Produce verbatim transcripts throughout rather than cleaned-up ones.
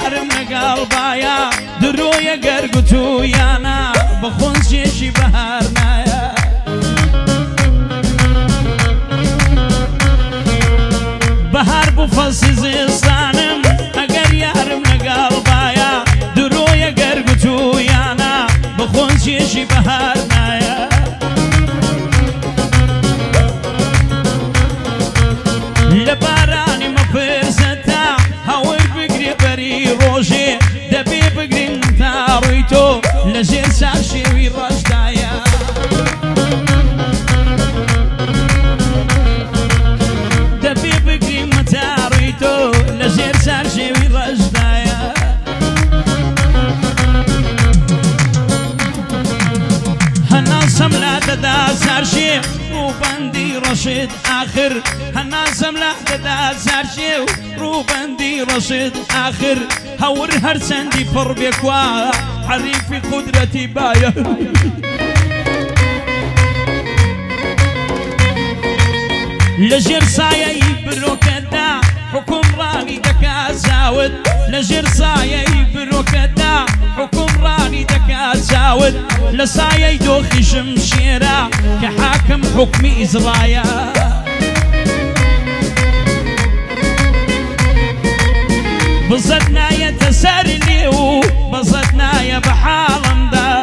يارم لقلب بايا درويا قرقتو يانا بخون شيشي بهارنا يا بهار بفصل زيستانم اگر يارم لقلب بايا درويا قرقتو يانا بخون شيشي بهارنا يا لباراني مفرستا هاور بقري بري روجي دبي بقري انتا رويتو لجير ساشي ويرجدايا دبي بقري متا رويتو لجير ساشي ويرجدايا هنا سملا ددا سارشي روبندي رشيد آخر هنا سملا ددا سارشي روبندي رشيد آخر هور هرسندي فر بيكوا حريفي قدرتي بايا لجير سايا يبروكدا حكم راني دكا زاود لجير سايا يبروكدا حكم راني دكا زاود لسايا يدوخي شمشيرا كحاكم حكمي إزرايا بزدنا يتسرلي وبزدنا يا بحالم دا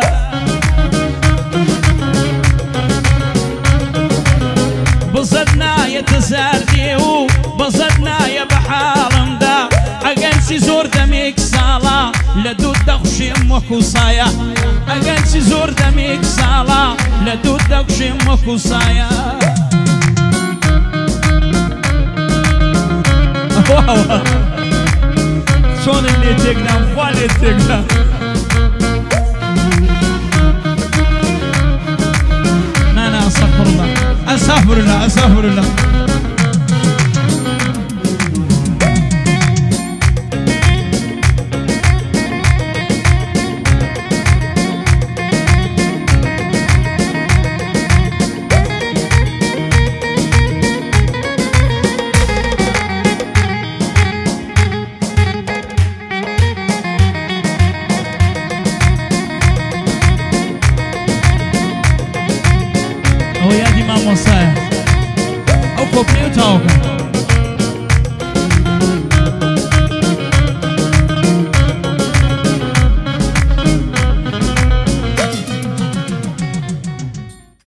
بزدنا يتسرلي وبزدنا يا بحالم دا أجنسي زور دميك صالا لدود دخشي مكو صايا أجنسي زور دميك صالا لدود دخشي مكو صايا شون اللي تقنا واللي تقنا لا لا أستغفر الله أستغفر الله أستغفر الله أو يا دي ما مصايا أو كوبري وتاوكا